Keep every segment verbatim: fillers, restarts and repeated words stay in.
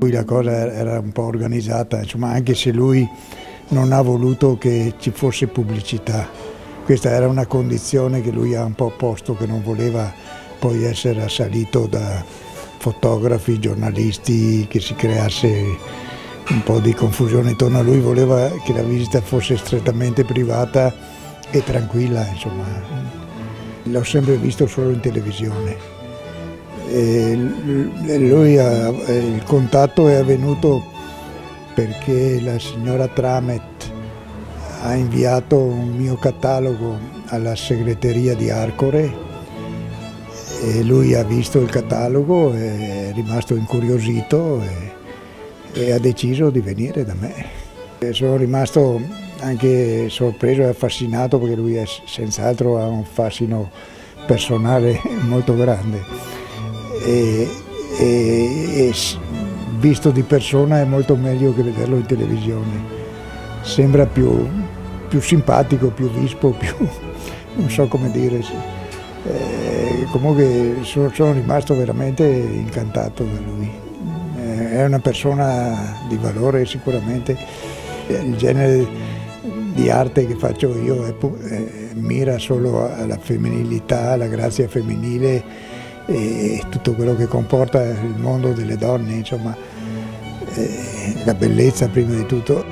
lui la cosa era un po' organizzata, insomma, anche se lui non ha voluto che ci fosse pubblicità. Questa era una condizione che lui ha un po' posto, che non voleva poi essere assalito da fotografi, giornalisti, che si creasse un po' di confusione intorno a lui. Voleva che la visita fosse strettamente privata e tranquilla, insomma. L'ho sempre visto solo in televisione. E lui ha, il contatto è avvenuto perché la signora Tramet ha inviato un mio catalogo alla segreteria di Arcore e lui ha visto il catalogo, è rimasto incuriosito e, e ha deciso di venire da me. E sono rimasto anche sorpreso e affascinato perché lui è, senz'altro ha un fascino personale molto grande. E, e, e visto di persona è molto meglio che vederlo in televisione, sembra più, più simpatico, più vispo, più non so come dire. Eh, comunque sono, sono rimasto veramente incantato da lui, eh, è una persona di valore sicuramente. Il genere di arte che faccio io è, è, mira solo alla femminilità, alla grazia femminile e tutto quello che comporta il mondo delle donne, insomma, eh, la bellezza prima di tutto.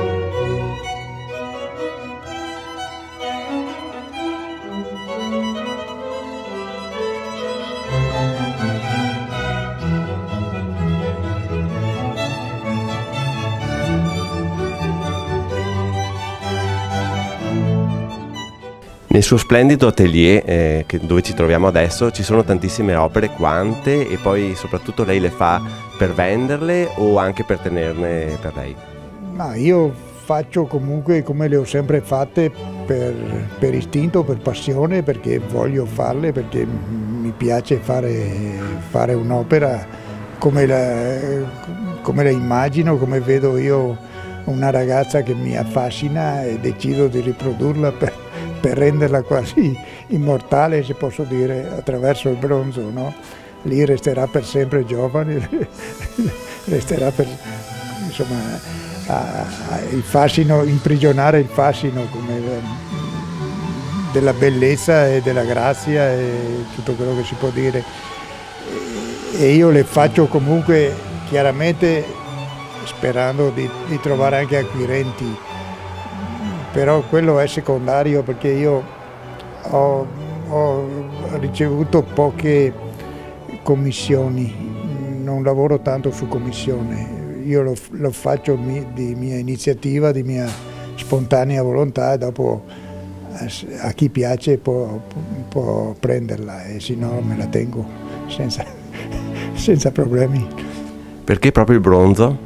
Nel suo splendido atelier, eh, che, dove ci troviamo adesso, ci sono tantissime opere. Quante? E poi soprattutto lei le fa per venderle o anche per tenerne per lei? Ma io faccio comunque come le ho sempre fatte, per, per istinto, per passione, perché voglio farle, perché mi piace fare, fare un'opera come la, come la immagino, come vedo io una ragazza che mi affascina e decido di riprodurla per, per renderla quasi immortale, se posso dire, attraverso il bronzo, no? Lì resterà per sempre giovane, resterà per, insomma, a, a, il fascino, imprigionare il fascino come, della bellezza e della grazia e tutto quello che si può dire. E io le faccio comunque chiaramente sperando di, di trovare anche acquirenti, però quello è secondario perché io ho, ho ricevuto poche commissioni, non lavoro tanto su commissione, io lo, lo faccio mi, di mia iniziativa, di mia spontanea volontà e dopo a chi piace può, può prenderla e se no me la tengo senza, senza problemi. Perché proprio il bronzo?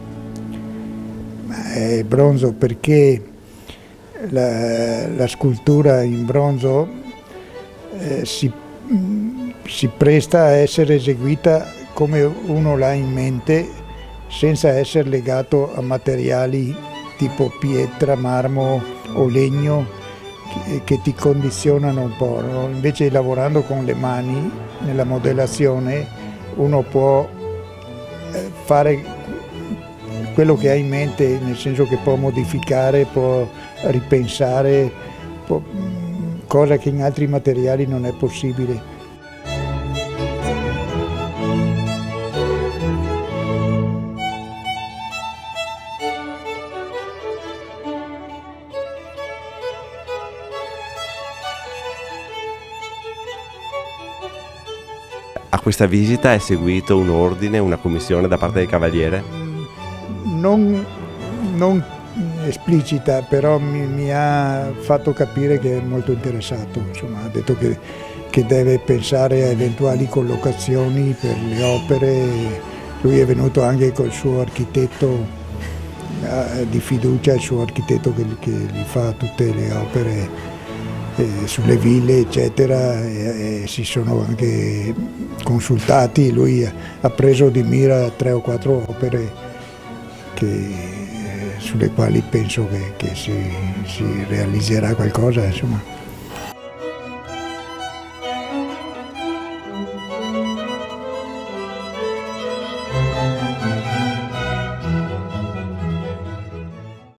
Il bronzo perché la, la scultura in bronzo eh, si, si presta a essere eseguita come uno l'ha in mente, senza essere legato a materiali tipo pietra, marmo o legno che, che ti condizionano un po', no? Invece lavorando con le mani nella modellazione uno può eh, fare quello che ha in mente, nel senso che può modificare, può ripensare, può, cosa che in altri materiali non è possibile. A questa visita è seguito un ordine, una commissione da parte del Cavaliere? Non, non esplicita, però mi, mi ha fatto capire che è molto interessato, insomma, ha detto che, che deve pensare a eventuali collocazioni per le opere. Lui è venuto anche col suo architetto eh, di fiducia, il suo architetto che, che gli fa tutte le opere eh, sulle ville, eccetera, e, e si sono anche consultati. Lui ha preso di mira tre o quattro opere Che, sulle quali penso che, che si, si realizzerà qualcosa, insomma.